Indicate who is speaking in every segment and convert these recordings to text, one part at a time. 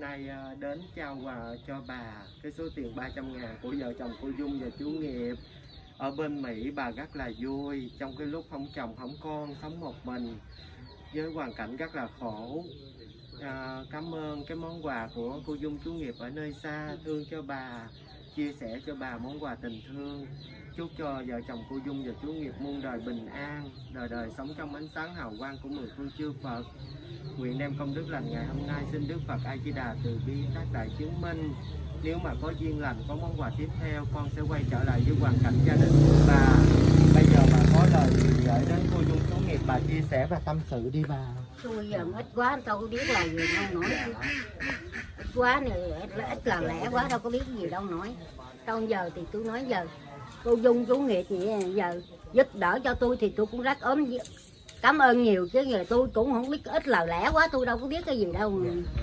Speaker 1: nay đến trao quà cho bà cái số tiền 300.000 của vợ chồng cô Dung và chú Nghiệp ở bên Mỹ. Bà rất là vui trong cái lúc không chồng không con, sống một mình với hoàn cảnh rất là khổ. Cảm ơn cái món quà của cô Dung chú Nghiệp ở nơi xa thương cho bà, chia sẻ cho bà món quà tình thương. Chúc cho vợ chồng cô Dung và chú Nghiệp muôn đời bình an, đời đời sống trong ánh sáng hào quang của mười phương chư Phật. Nguyện đem công đức lành ngày hôm nay xin Đức Phật A Di Đà từ bi tác đại chứng minh. Nếu mà có duyên lành, có món quà tiếp theo, con sẽ quay trở lại với hoàn cảnh gia đình của bà. Bây giờ bà có lời gửi đến cô Dung chú Nghiệp, bà chia sẻ và tâm sự đi bà.
Speaker 2: Tôi giờ ít quá, tôi có biết là gì đâu nói. Ít quá này, ít là lẻ quá, đâu có biết gì đâu nói. Còn giờ thì tôi nói giờ cô Dung chú Nghiệp vậy giờ giúp đỡ cho tôi thì tôi cũng rất cảm ơn nhiều, chứ giờ tôi cũng không biết, ít lời lẽ quá, tôi đâu có biết cái gì đâu.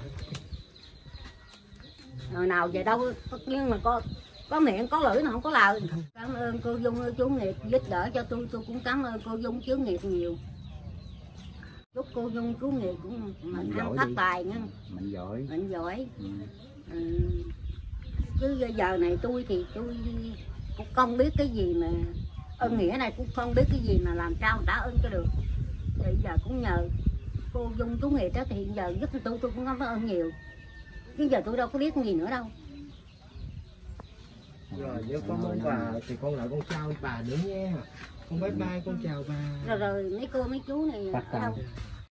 Speaker 2: Hồi nào vậy đâu, nhưng mà có miệng có lưỡi mà không có lời. Cảm ơn cô Dung chú Nghiệp giúp đỡ cho tôi cũng cảm ơn cô Dung chú Nghiệp nhiều. Chúc cô Dung chú Nghiệp cũng mình ăn phát tài nha. Mình giỏi. Chứ giờ này tôi thì tôi cũng không biết cái gì mà ơn nghĩa này, cũng không biết cái gì mà làm sao trả ơn cho được. Thì giờ cũng nhờ cô Dung chú Nghiệp đó, thì giờ giúp tôi cũng cảm ơn nhiều. Chứ giờ tôi đâu có biết gì nữa đâu.
Speaker 1: Rồi nếu có món quà thì con lại con chào bà nữa nha. Con bye bye, con chào bà.
Speaker 2: Rồi mấy cô mấy chú này ở đâu?